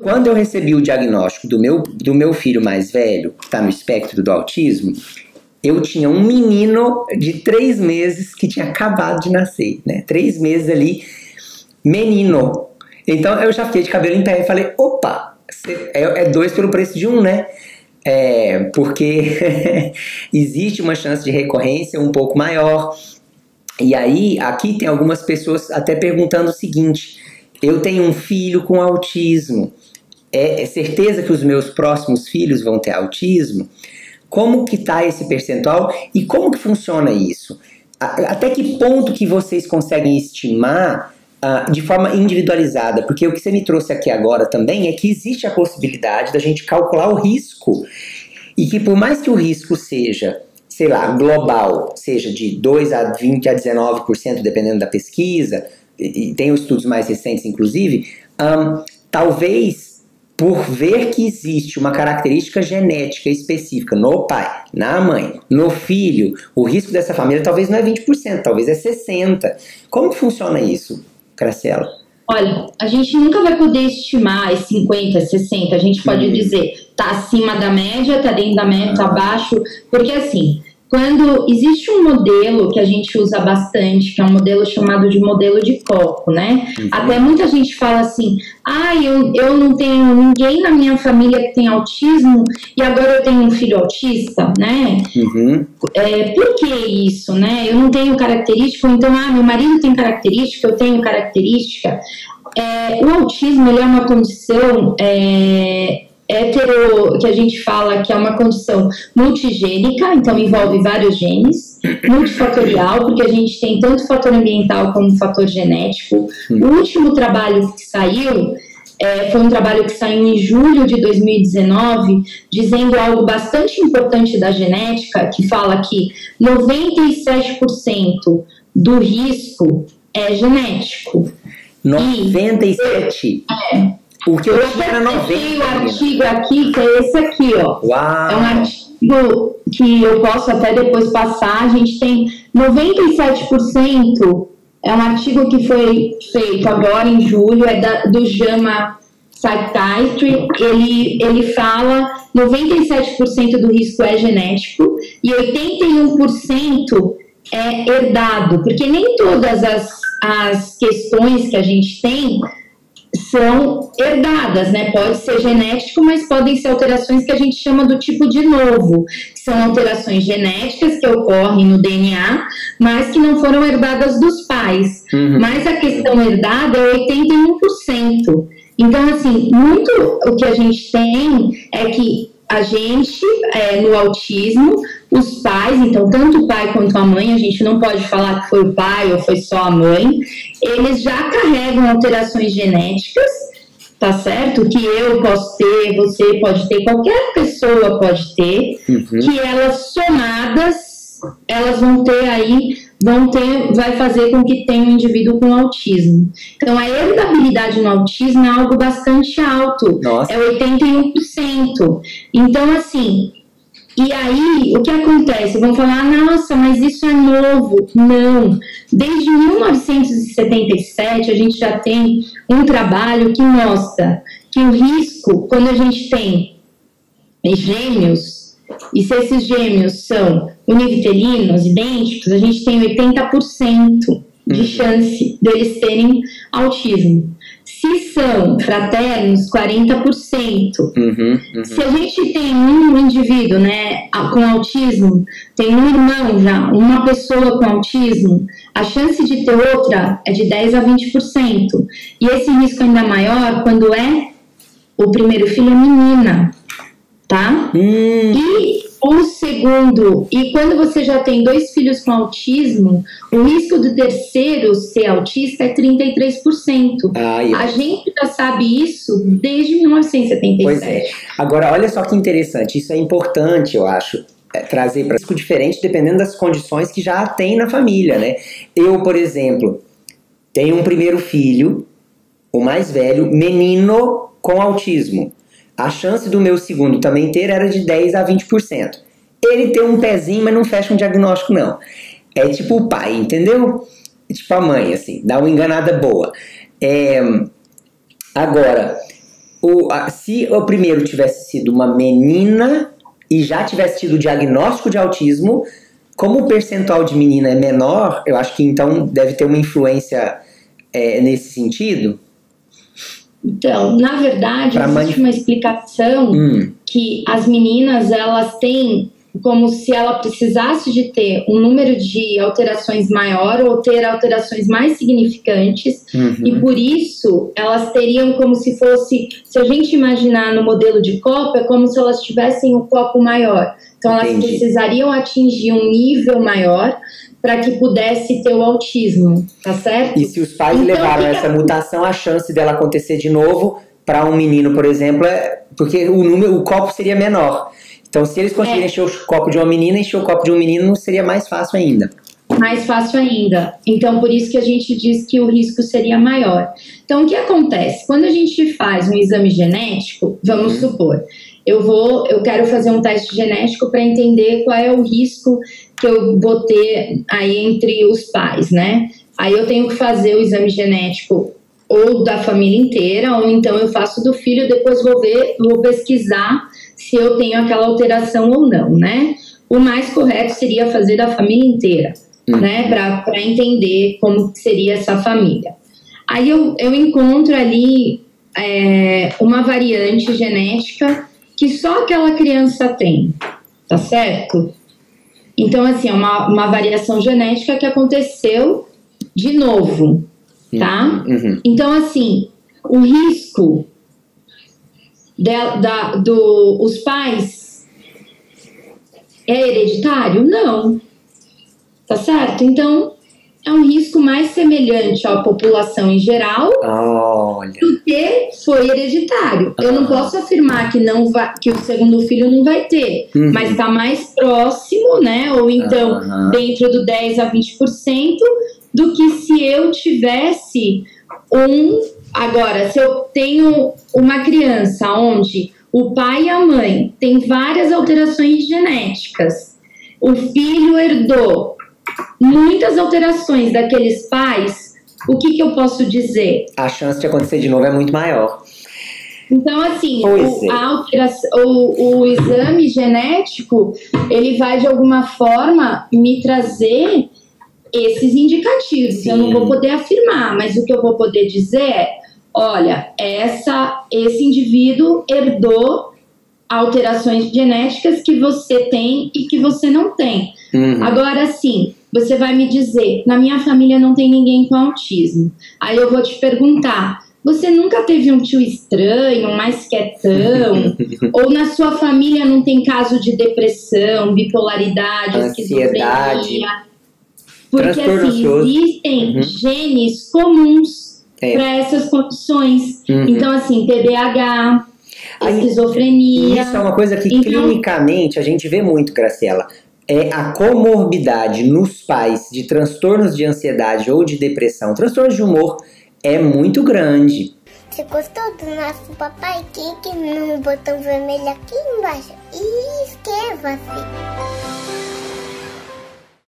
Quando eu recebi o diagnóstico do meu filho mais velho, que está no espectro do autismo, eu tinha um menino de 3 meses que tinha acabado de nascer, né? 3 meses ali, menino. Então eu já fiquei de cabelo em pé e falei, opa, é 2 pelo preço de 1, né? Porque existe uma chance de recorrência um pouco maior. E aí, aqui tem algumas pessoas até perguntando o seguinte, eu tenho um filho com autismo, é certeza que os meus próximos filhos vão ter autismo? Como que está esse percentual e como que funciona isso? Até que ponto que vocês conseguem estimar de forma individualizada? Porque o que você me trouxe aqui agora também é que existe a possibilidade da gente calcular o risco e que por mais que o risco seja, sei lá, global, seja de 2 a 20 a 19%, dependendo da pesquisa, e tem os estudos mais recentes inclusive, talvez por ver que existe uma característica genética específica no pai, na mãe, no filho, o risco dessa família talvez não é 20%, talvez é 60%. Como que funciona isso, Graciela? Olha, a gente nunca vai poder estimar é 50, 60, a gente pode dizer, tá acima da média, tá dentro da média, tá abaixo, porque assim, quando existe um modelo que a gente usa bastante, que é um modelo chamado de modelo de copo, né? Até muita gente fala assim, eu não tenho ninguém na minha família que tem autismo e agora eu tenho um filho autista, né? Por que isso, né? Eu não tenho característica, então, meu marido tem característica, eu tenho característica. O autismo, ele é uma condição que a gente fala que é uma condição multigênica, então envolve vários genes, multifatorial, porque a gente tem tanto fator ambiental como fator genético. O último trabalho que saiu foi um trabalho que saiu em julho de 2019, dizendo algo bastante importante da genética, que fala que 97% do risco é genético. 97%? O que eu tinha era 90%. Tem um artigo aqui, que é esse aqui, ó. Uau. É um artigo que eu posso até depois passar. A gente tem 97%. É um artigo que foi feito agora em julho, do JAMA Psychiatry. Ele fala 97% do risco é genético e 81% é herdado, porque nem todas as questões que a gente tem são herdadas, né? Pode ser genético, mas podem ser alterações que a gente chama do tipo de novo, que são alterações genéticas que ocorrem no DNA, mas que não foram herdadas dos pais. Mas a questão herdada é 81%. Então, assim, muito o que a gente tem é que a gente, no autismo, os pais, então tanto o pai quanto a mãe, a gente não pode falar que foi o pai ou foi só a mãe, eles já carregam alterações genéticas, tá certo? Que eu posso ter, você pode ter, qualquer pessoa pode ter, que elas somadas, elas vai fazer com que tenha um indivíduo com autismo. Então, a herdabilidade no autismo é algo bastante alto. Nossa. É 81%. Então, assim, e aí, o que acontece? Vão falar, nossa, mas isso é novo. Não. Desde 1977, a gente já tem um trabalho que mostra que o risco, quando a gente tem gêmeos, e se esses gêmeos são univitelinos, idênticos, a gente tem 80% de chance deles terem autismo. Se são fraternos, 40%. Se a gente tem um indivíduo, né, com autismo, tem um irmão já, uma pessoa com autismo, a chance de ter outra é de 10 a 20%. E esse risco ainda maior quando o primeiro filho é menina. Tá? E o segundo, e quando você já tem 2 filhos com autismo, o risco do terceiro ser autista é 33%. A gente já sabe isso desde 1977. Pois é. Agora, olha só que interessante, isso é importante, eu acho, trazer para risco diferente dependendo das condições que já tem na família, né? Eu, por exemplo, tenho um primeiro filho, o mais velho, menino com autismo. A chance do meu segundo também ter era de 10 a 20%. Ele tem um pezinho, mas não fecha um diagnóstico, não. É tipo o pai, entendeu? É tipo a mãe, assim, dá uma enganada boa. Agora, Se o primeiro tivesse sido uma menina e já tivesse tido o diagnóstico de autismo, como o percentual de menina é menor, eu acho que então deve ter uma influência nesse sentido. Então, na verdade, existe uma explicação que as meninas, elas têm como se ela precisasse de ter um número de alterações maior ou ter alterações mais significantes, e por isso elas teriam como se fosse, se a gente imaginar no modelo de copo, é como se elas tivessem um copo maior. Então elas precisariam atingir um nível maior para que pudesse ter o autismo, tá certo? E se os pais levaram essa mutação, a chance dela acontecer de novo para um menino, por exemplo, porque o copo seria menor. Então, se eles conseguirem encher o copo de uma menina, encher o copo de um menino seria mais fácil ainda. Mais fácil ainda. Então, por isso que a gente diz que o risco seria maior. Então, o que acontece? Quando a gente faz um exame genético, vamos supor, eu quero fazer um teste genético para entender qual é o risco que eu vou ter aí entre os pais, né? Aí eu tenho que fazer o exame genético ou da família inteira, ou então eu faço do filho, depois vou pesquisar se eu tenho aquela alteração ou não, né? O mais correto seria fazer da família inteira, né? Para entender como seria essa família. Aí eu encontro ali uma variante genética que só aquela criança tem, tá certo? Então, assim, é uma variação genética que aconteceu de novo, tá? Então, assim, o risco os pais é hereditário? Não. Tá certo? Então, é um risco mais semelhante à população em geral do que foi hereditário. Eu não posso afirmar que o segundo filho não vai ter, mas está mais próximo, né? Ou então dentro do 10 a 20% do que se eu tivesse Agora, se eu tenho uma criança onde o pai e a mãe têm várias alterações genéticas, o filho herdou muitas alterações daqueles pais, o que eu posso dizer? A chance de acontecer de novo é muito maior. Então, assim, o exame genético, ele vai de alguma forma me trazer esses indicativos. Sim. Eu não vou poder afirmar, mas o que eu vou poder dizer é, olha, esse indivíduo herdou alterações genéticas que você tem e que você não tem. Agora, sim, você vai me dizer, na minha família não tem ninguém com autismo. Aí eu vou te perguntar, você nunca teve um tio estranho, mais quietão? Ou na sua família não tem caso de depressão, bipolaridade, esquizofrenia? Porque, assim, existem genes comuns para essas condições. Então, assim, TDAH, esquizofrenia... Isso é uma coisa que clinicamente a gente vê muito, Graciela. É a comorbidade nos pais de transtornos de ansiedade ou de depressão, transtornos de humor, é muito grande. Você gostou do nosso Papai? Clique no botão vermelho aqui embaixo e inscreva-se.